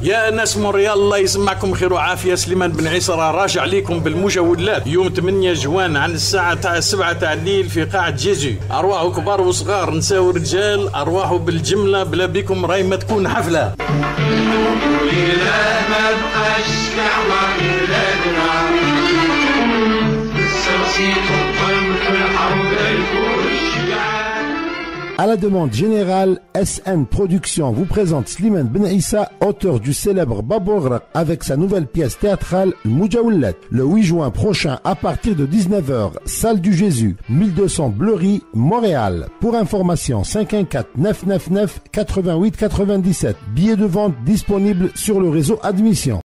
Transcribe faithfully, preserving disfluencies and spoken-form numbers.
يا ناس مونريال الله يسمعكم خير وعافيه. سليمان بن عيسى راجع ليكم بالمجولات يوم ثمانية جوان عن الساعه تاع سبعة تاع الليل في قاعه جيجي. ارواح كبار وصغار نساء ورجال ارواح بالجمله بلا بكم راي ما تكون حفله. ما بقاش نعمر بلادنا السرسيط والطلب في الحرب الكل الشجاع. À la demande générale, S N Productions vous présente Slimane Ben Issa, auteur du célèbre Babor avec sa nouvelle pièce théâtrale Moujawillat, le huit juin prochain à partir de dix-neuf heures, salle du Jésus, mille deux cents Bleury, Montréal. Pour information, cinq un quatre neuf neuf neuf huit huit neuf sept. Billets de vente disponibles sur le réseau Admission.